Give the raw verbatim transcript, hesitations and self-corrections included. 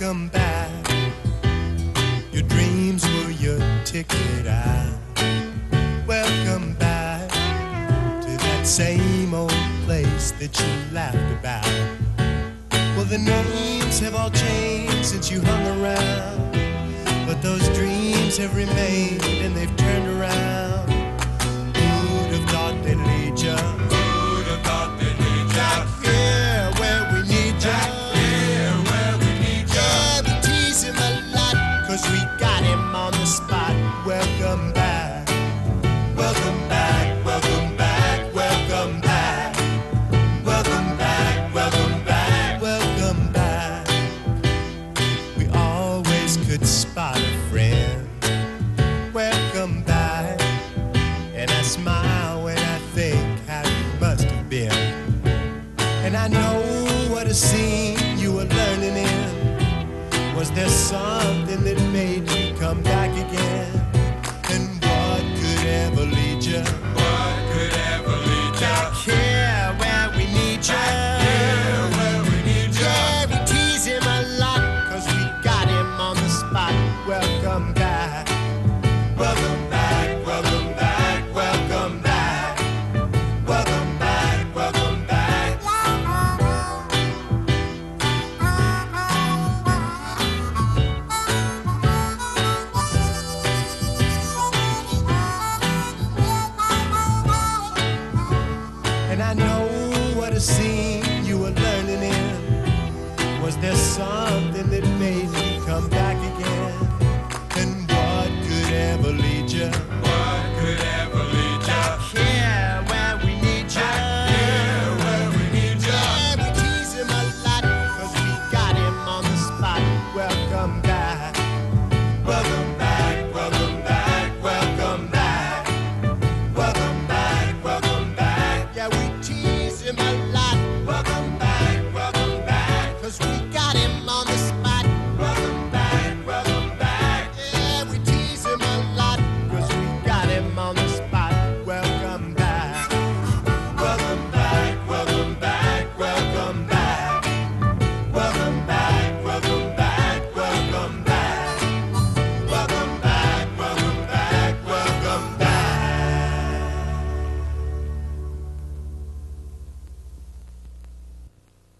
welcome back. Your dreams were your ticket out. Welcome back to that same old place that you laughed about. Well, the names have all changed since you hung around, but those dreams have remained and they've turned around. Who'd have thought they'd lead ya? Who'd have thought they'd lead ya? Back here where we need ya. Back here where we need ya. Yeah, we tease him a lot, cause we got him on the spot. Welcome back. Welcome back, welcome back, welcome back. Welcome back, welcome back, welcome back. We always could spot a friend. Welcome back. And I smile when I think how you must have been. And I know what a scene you were learning in. Was there something that made you come back again? And what could ever lead you?